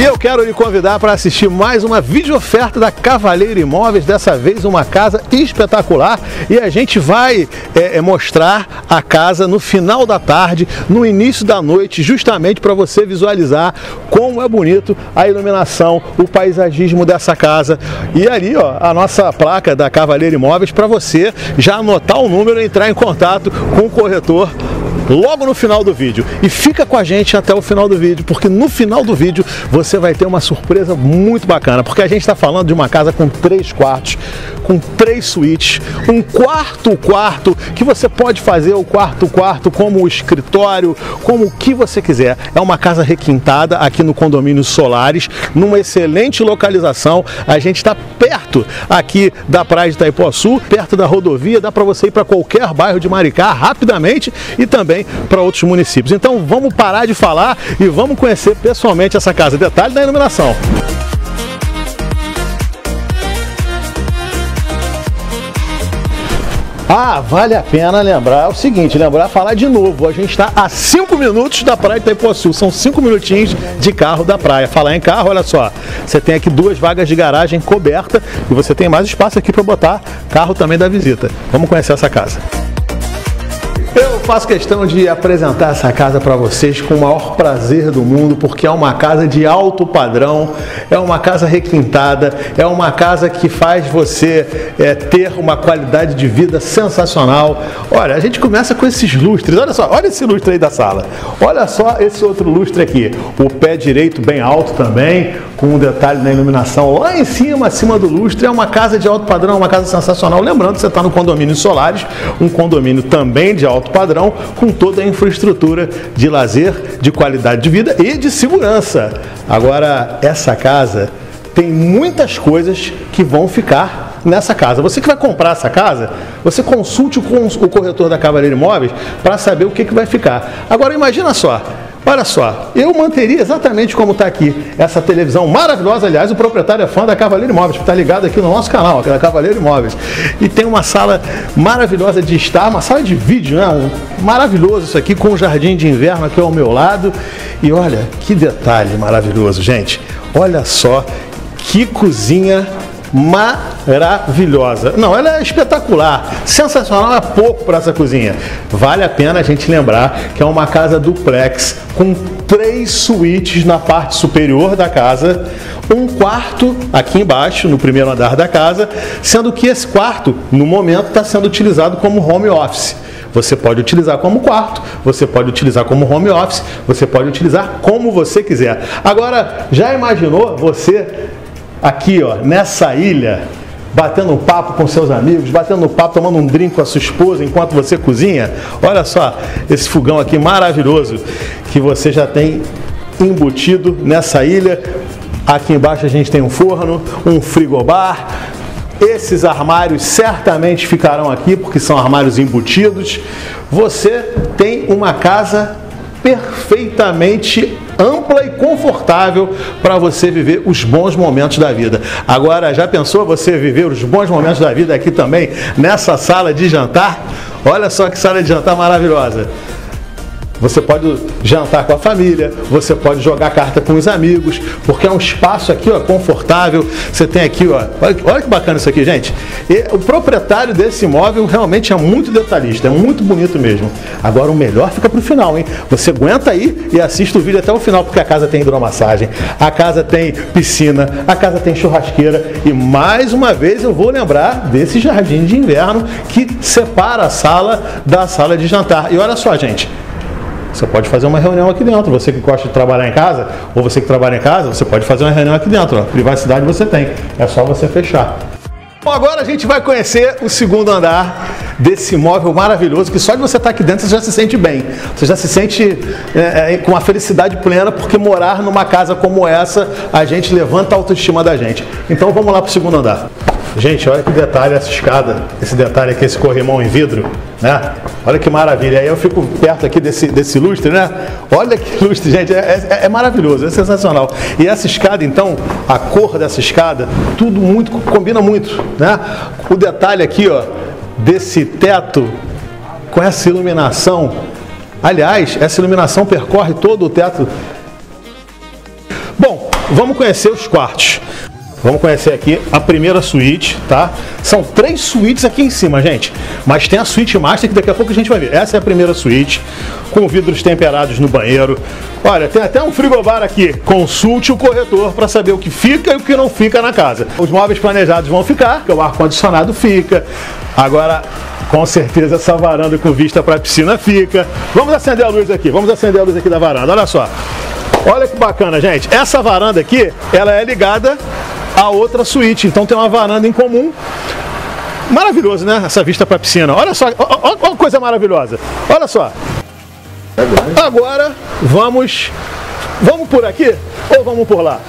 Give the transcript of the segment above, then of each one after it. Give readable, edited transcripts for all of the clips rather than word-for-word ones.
E eu quero lhe convidar para assistir mais uma vídeo oferta da Cavaleiro Imóveis, dessa vez uma casa espetacular, e a gente vai mostrar a casa no final da tarde, no início da noite, justamente para você visualizar como é bonito a iluminação, o paisagismo dessa casa. E ali, ó, a nossa placa da Cavaleiro Imóveis para você já anotar o número e entrar em contato com o corretor logo no final do vídeo. E fica com a gente até o final do vídeo, porque no final do vídeo você vai ter uma surpresa muito bacana, porque a gente está falando de uma casa com 3 quartos, com 3 suítes, um quarto que você pode fazer o quarto como escritório, como o que você quiser. É uma casa requintada aqui no condomínio Solares, numa excelente localização. A gente está perto aqui da praia de Itaipuaçu, perto da rodovia, dá para você ir para qualquer bairro de Maricá rapidamente e também para outros municípios. Então vamos parar de falar e vamos conhecer pessoalmente essa casa. Detalhe da iluminação. Ah, vale a pena lembrar o seguinte, falar de novo, a gente está a 5 minutos da praia de Itaipuaçu, são 5 minutinhos de carro da praia. Falar em carro, olha só, você tem aqui 2 vagas de garagem coberta e você tem mais espaço aqui para botar carro também da visita. Vamos conhecer essa casa. Eu faço questão de apresentar essa casa para vocês com o maior prazer do mundo, porque é uma casa de alto padrão, é uma casa requintada, é uma casa que faz você ter uma qualidade de vida sensacional. Olha, a gente começa com esses lustres, olha só, olha esse lustre aí da sala, olha só esse outro lustre aqui, o pé direito bem alto também, com um detalhe na iluminação lá em cima, acima do lustre. É uma casa de alto padrão, uma casa sensacional. Lembrando que você está no condomínio Solares, um condomínio também de alto padrão, com toda a infraestrutura de lazer, de qualidade de vida e de segurança. Agora, essa casa tem muitas coisas que vão ficar nessa casa. Você que vai comprar essa casa, você consulte o corretor da Cavaleiro Imóveis para saber o que vai ficar. Agora, imagina só. Olha só, eu manteria exatamente como está aqui essa televisão maravilhosa. Aliás, o proprietário é fã da Cavaleiro Imóveis, que está ligado aqui no nosso canal, aqui da Cavaleiro Imóveis. E tem uma sala maravilhosa de estar, uma sala de vídeo, né? Maravilhoso isso aqui, com um jardim de inverno aqui ao meu lado. E olha, que detalhe maravilhoso, gente. Olha só, que cozinha maravilhosa. Não, ela é espetacular, sensacional, é pouco para essa cozinha. Vale a pena a gente lembrar que é uma casa duplex com 3 suítes na parte superior da casa, um quarto aqui embaixo, no primeiro andar da casa, sendo que esse quarto, no momento, está sendo utilizado como home office. Você pode utilizar como quarto, você pode utilizar como home office, você pode utilizar como você quiser. Agora, já imaginou você aqui, ó, nessa ilha, batendo um papo com seus amigos, batendo um papo, tomando um drink com a sua esposa enquanto você cozinha? Olha só esse fogão aqui maravilhoso que você já tem embutido nessa ilha. Aqui embaixo a gente tem um forno, um frigobar. Esses armários certamente ficarão aqui porque são armários embutidos. Você tem uma casa perfeitamente ampla e confortável para você viver os bons momentos da vida. Agora, já pensou você viver os bons momentos da vida aqui também, nessa sala de jantar? Olha só que sala de jantar maravilhosa. Você pode jantar com a família, você pode jogar carta com os amigos, porque é um espaço aqui, ó, confortável. Você tem aqui, ó, olha que bacana isso aqui, gente. E o proprietário desse imóvel realmente é muito detalhista, é muito bonito mesmo. Agora o melhor fica para o final, hein? Você aguenta aí e assiste o vídeo até o final, porque a casa tem hidromassagem, a casa tem piscina, a casa tem churrasqueira e mais uma vez eu vou lembrar desse jardim de inverno que separa a sala da sala de jantar. E olha só, gente. Você pode fazer uma reunião aqui dentro. Você que gosta de trabalhar em casa, ou você que trabalha em casa, você pode fazer uma reunião aqui dentro. Ó. Privacidade você tem, é só você fechar. Bom, agora a gente vai conhecer o segundo andar desse imóvel maravilhoso, que só de você estar aqui dentro você já se sente bem. Você já se sente com uma felicidade plena, porque morar numa casa como essa, a gente levanta a autoestima da gente. Então vamos lá para o segundo andar. Gente, olha que detalhe essa escada, esse detalhe aqui, esse corrimão em vidro, né? Olha que maravilha. Aí eu fico perto aqui desse lustre, né? Olha que lustre, gente, é maravilhoso, é sensacional. E essa escada, então, a cor dessa escada, tudo muito, combina muito, né? O detalhe aqui, ó, desse teto, com essa iluminação. Aliás, essa iluminação percorre todo o teto. Bom, vamos conhecer os quartos. Vamos conhecer aqui a primeira suíte, tá? São 3 suítes aqui em cima, gente. Mas tem a suíte master que daqui a pouco a gente vai ver. Essa é a primeira suíte, com vidros temperados no banheiro. Olha, tem até um frigobar aqui. Consulte o corretor para saber o que fica e o que não fica na casa. Os móveis planejados vão ficar, o ar-condicionado fica. Agora, com certeza, essa varanda com vista para a piscina fica. Vamos acender a luz aqui. Vamos acender a luz aqui da varanda. Olha só. Olha que bacana, gente. Essa varanda aqui, ela é ligada a outra suíte, então tem uma varanda em comum. Maravilhoso, né? Essa vista para a piscina. Olha só, olha que coisa maravilhosa. Olha só. Agora vamos por aqui ou vamos por lá?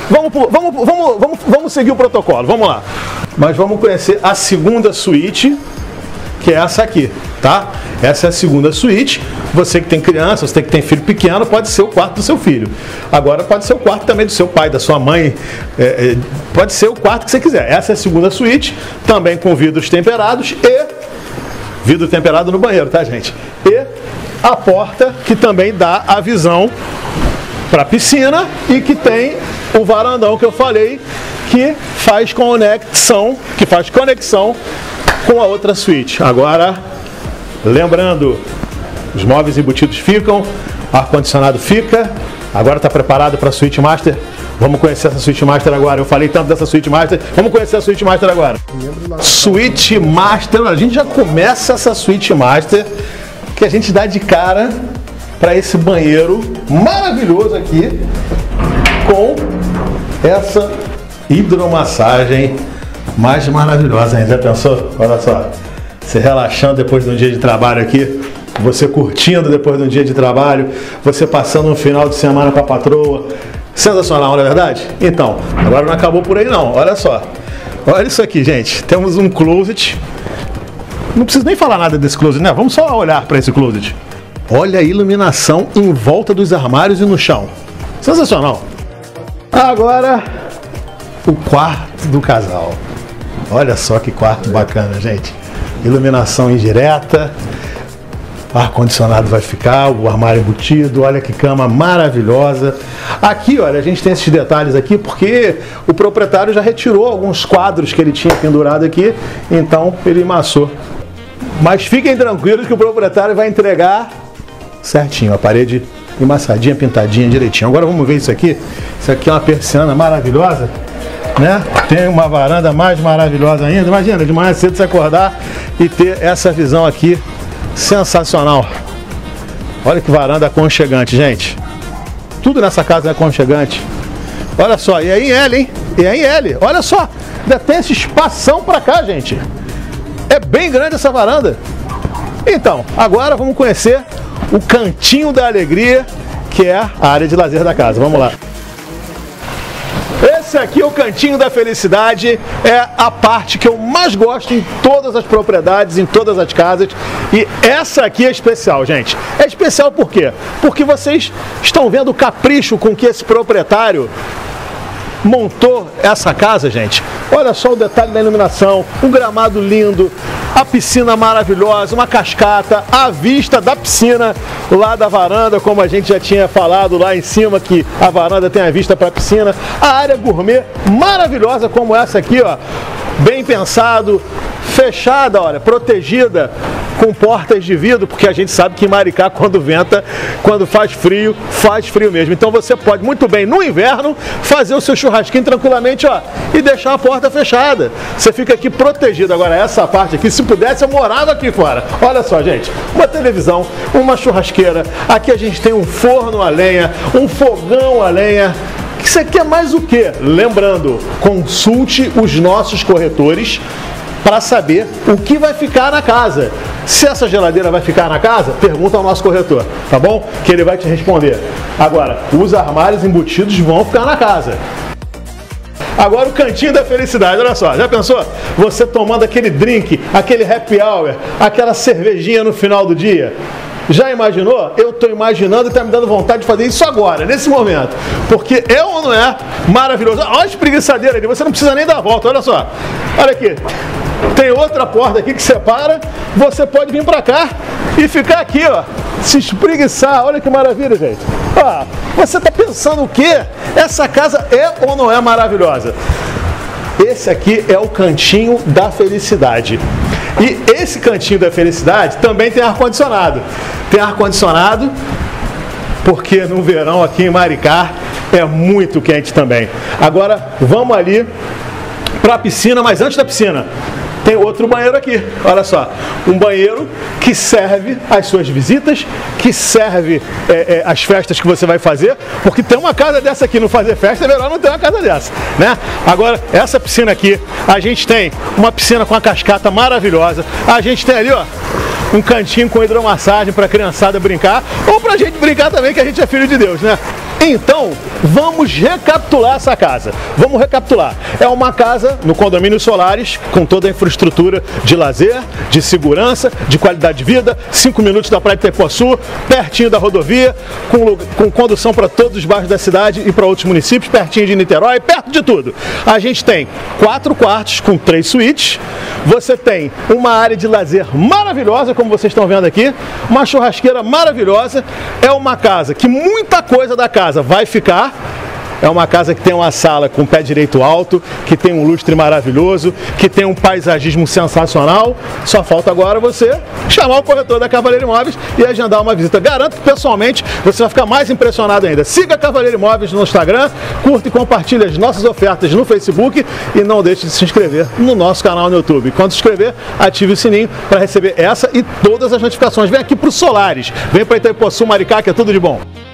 Vamos seguir o protocolo. Vamos lá. Mas vamos conhecer a segunda suíte, que é essa aqui, tá? Essa é a segunda suíte. Você que tem criança, você que tem filho pequeno, pode ser o quarto do seu filho. Agora pode ser o quarto também do seu pai, da sua mãe. Pode ser o quarto que você quiser. Essa é a segunda suíte, também com vidros temperados e vidro temperado no banheiro, tá, gente? E a porta que também dá a visão para a piscina e que tem o varandão que eu falei, que faz conexão com a outra suíte. Agora, lembrando, os móveis embutidos ficam, ar-condicionado fica. Agora está preparado para a suíte master? Vamos conhecer essa suíte master agora. Eu falei tanto dessa suíte master. Vamos conhecer a suíte master agora. Suíte master. A gente já começa essa suíte master que a gente dá de cara para esse banheiro maravilhoso aqui com essa hidromassagem mais maravilhosa ainda. Já pensou? Olha só, você relaxando depois de um dia de trabalho aqui, você curtindo depois de um dia de trabalho, você passando um final de semana com a patroa. Sensacional, não é verdade? Então, agora não acabou por aí não, olha só. Olha isso aqui, gente. Temos um closet. Não preciso nem falar nada desse closet, né? Vamos só olhar para esse closet. Olha a iluminação em volta dos armários e no chão. Sensacional. Agora, o quarto do casal. Olha só que quarto bacana, gente. Iluminação indireta. Ar-condicionado vai ficar, o armário embutido, olha que cama maravilhosa. Aqui, olha, a gente tem esses detalhes aqui porque o proprietário já retirou alguns quadros que ele tinha pendurado aqui, então ele amassou. Mas fiquem tranquilos que o proprietário vai entregar certinho, a parede emassadinha, pintadinha, direitinho. Agora vamos ver isso aqui. Isso aqui é uma persiana maravilhosa, né? Tem uma varanda mais maravilhosa ainda. Imagina, de manhã cedo você acordar e ter essa visão aqui sensacional. Olha que varanda aconchegante, gente. Tudo nessa casa é aconchegante. Olha só, e aí em L, hein? E aí em L, olha só. Ainda tem esse espação pra cá, gente. É bem grande essa varanda. Então, agora vamos conhecer o cantinho da alegria, que é a área de lazer da casa. Vamos lá. Esse aqui é o cantinho da felicidade, é a parte que eu mais gosto em todas as propriedades, em todas as casas. E essa aqui é especial, gente. É especial por quê? Porque vocês estão vendo o capricho com que esse proprietário montou essa casa, gente. Olha só o detalhe da iluminação, um gramado lindo, a piscina maravilhosa, uma cascata, a vista da piscina lá da varanda, como a gente já tinha falado lá em cima, que a varanda tem a vista para a piscina, a área gourmet maravilhosa como essa aqui, ó, bem pensado, fechada, olha, protegida com portas de vidro, porque a gente sabe que em Maricá, quando venta, quando faz frio mesmo. Então você pode muito bem, no inverno, fazer o seu churrasquinho tranquilamente, ó, e deixar a porta fechada. Você fica aqui protegido. Agora, essa parte aqui, se pudesse, eu morava aqui fora. Olha só, gente, uma televisão, uma churrasqueira, aqui a gente tem um forno a lenha, um fogão a lenha. Isso aqui é mais o quê? Lembrando, consulte os nossos corretores para saber o que vai ficar na casa. Se essa geladeira vai ficar na casa, pergunta ao nosso corretor, tá bom? Que ele vai te responder. Agora, os armários embutidos vão ficar na casa. Agora o cantinho da felicidade, olha só, já pensou? Você tomando aquele drink, aquele happy hour, aquela cervejinha no final do dia. Já imaginou? Eu estou imaginando e está me dando vontade de fazer isso agora, nesse momento. Porque é ou não é maravilhoso? Olha a espreguiçadeira ali, você não precisa nem dar a volta, olha só. Olha aqui. Tem outra porta aqui que separa, você pode vir para cá e ficar aqui, ó, se espreguiçar. Olha que maravilha, gente. Ó, você está pensando o quê? Essa casa é ou não é maravilhosa? Esse aqui é o cantinho da felicidade. E esse cantinho da felicidade também tem ar-condicionado. Tem ar-condicionado porque no verão aqui em Maricá é muito quente também. Agora vamos ali para a piscina, mas antes da piscina tem outro banheiro aqui, olha só, um banheiro que serve às suas visitas, que serve às festas que você vai fazer, porque tem uma casa dessa aqui, não fazer festa é melhor não ter uma casa dessa, né? Agora, essa piscina aqui, a gente tem uma piscina com uma cascata maravilhosa, a gente tem ali, ó, um cantinho com hidromassagem para a criançada brincar, ou para a gente brincar também, que a gente é filho de Deus, né? Então, vamos recapitular essa casa. Vamos recapitular. É uma casa no condomínio Solares, com toda a infraestrutura de lazer, de segurança, de qualidade de vida, 5 minutos da Praia de Itaipuaçu, pertinho da rodovia, com condução para todos os bairros da cidade e para outros municípios, pertinho de Niterói, perto de tudo. A gente tem 4 quartos com 3 suítes. Você tem uma área de lazer maravilhosa, como vocês estão vendo aqui, uma churrasqueira maravilhosa. É uma casa que muita coisa da casa vai ficar. É uma casa que tem uma sala com pé direito alto, que tem um lustre maravilhoso, que tem um paisagismo sensacional. Só falta agora você chamar o corretor da Cavaleiro Imóveis e agendar uma visita. Garanto que pessoalmente você vai ficar mais impressionado ainda. Siga a Cavaleiro Imóveis no Instagram, curta e compartilhe as nossas ofertas no Facebook e não deixe de se inscrever no nosso canal no YouTube. Quando se inscrever, ative o sininho para receber essa e todas as notificações. Vem aqui para o Solares, vem para Itaipuaçu, Maricá, que é tudo de bom.